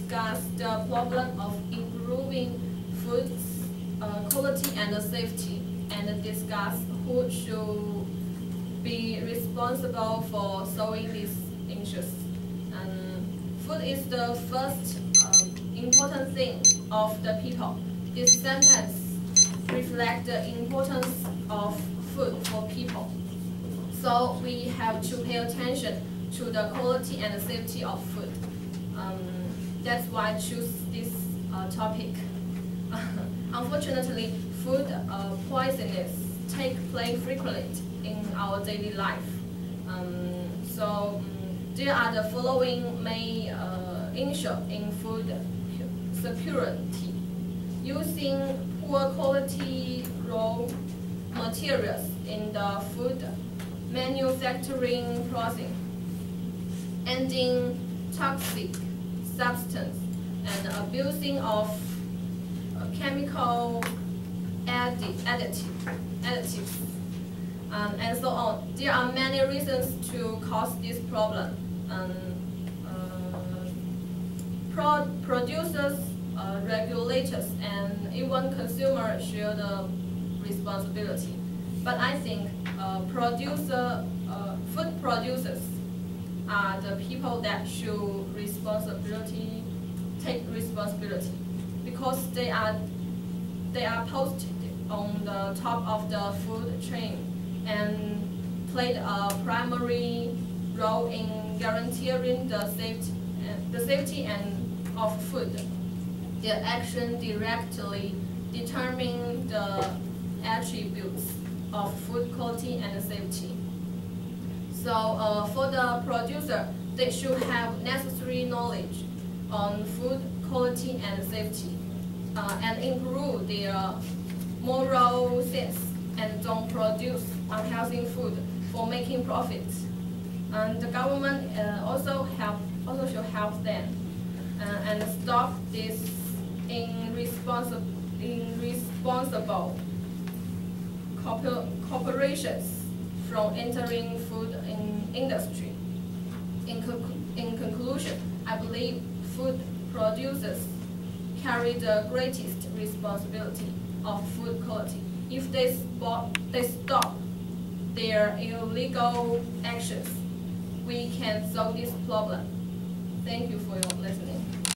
discuss the problem of improving food quality and safety, and discuss who should be responsible for solving these issues. Food is the first important thing of the people. This sentence reflects the importance of food for people. So we have to pay attention to the quality and safety of food. That's why I choose this topic. Unfortunately, food poisonings take place frequently in our daily life. There are the following main issues in food security: using poor quality raw materials in the food manufacturing process, ending toxic substance, and abusing of chemical additives, and so on. There are many reasons to cause this problem. Producers, regulators, and even consumers share the responsibility. But I think food producers are the people that should take responsibility, because they are posted on the top of the food chain and played a primary role in guaranteeing the safety of food. Their action directly determines the attributes of food quality and safety. So for the producer, they should have necessary knowledge on food quality and safety, and improve their moral sense, and don't produce unhealthy food for making profits. And the government also should help them and stop this irresponsible corporations from entering food industry. In conclusion, I believe food producers carry the greatest responsibility of food quality. If they stop their illegal actions, we can solve this problem. Thank you for your listening.